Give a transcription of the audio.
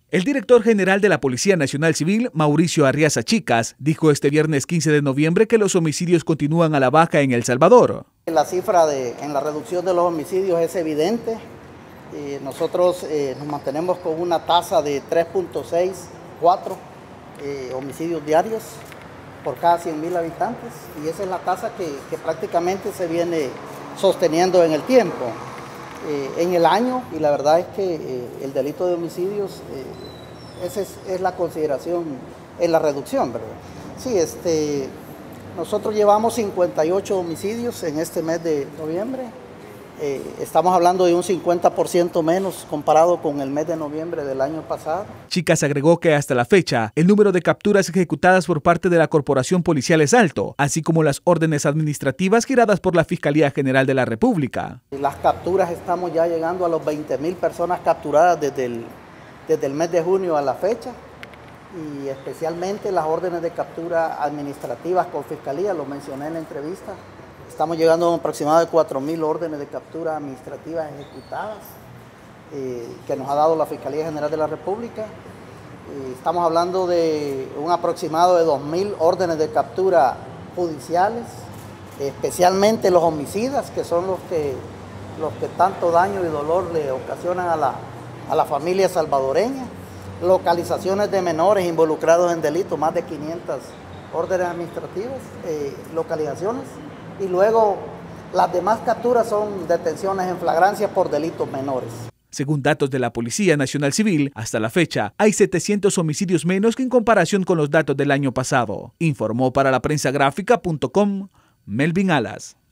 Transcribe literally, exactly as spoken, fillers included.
El director general de la Policía Nacional Civil, Mauricio Arriaza Chicas, dijo este viernes quince de noviembre que los homicidios continúan a la baja en El Salvador. La cifra de, en la reducción de los homicidios es evidente. Eh, nosotros eh, nos mantenemos con una tasa de tres punto sesenta y cuatro eh, homicidios diarios por cada cien mil habitantes, y esa es la tasa que, que prácticamente se viene sosteniendo en el tiempo. Eh, en el año, y la verdad es que eh, el delito de homicidios, eh, esa es, es la consideración en la reducción, ¿verdad? Sí, este, nosotros llevamos cincuenta y ocho homicidios en este mes de noviembre. Eh, estamos hablando de un cincuenta por ciento menos comparado con el mes de noviembre del año pasado. Chicas agregó que hasta la fecha, el número de capturas ejecutadas por parte de la Corporación Policial es alto, así como las órdenes administrativas giradas por la Fiscalía General de la República. Las capturas, estamos ya llegando a los veinte mil personas capturadas desde el, desde el mes de junio a la fecha, y especialmente las órdenes de captura administrativas con Fiscalía, lo mencioné en la entrevista. Estamos llegando a un aproximado de cuatro mil órdenes de captura administrativas ejecutadas eh, que nos ha dado la Fiscalía General de la República. Eh, estamos hablando de un aproximado de dos mil órdenes de captura judiciales, especialmente los homicidas, que son los que, los que tanto daño y dolor le ocasionan a la, a la familia salvadoreña. Localizaciones de menores involucrados en delitos, más de quinientas órdenes administrativas, eh, localizaciones. Y luego las demás capturas son detenciones en flagrancia por delitos menores. Según datos de la Policía Nacional Civil, hasta la fecha hay setecientos homicidios menos que en comparación con los datos del año pasado. Informó para la prensa gráfica punto com Melvin Alas.